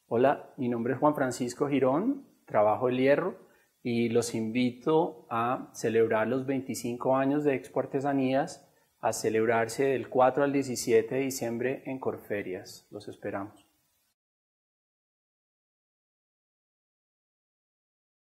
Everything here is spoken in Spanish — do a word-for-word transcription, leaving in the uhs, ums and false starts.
Hola, mi nombre es Juan Francisco Girón, trabajo el hierro y los invito a celebrar los veinticinco años de Expo Artesanías, a celebrarse del cuatro al diecisiete de diciembre en Corferias. Los esperamos.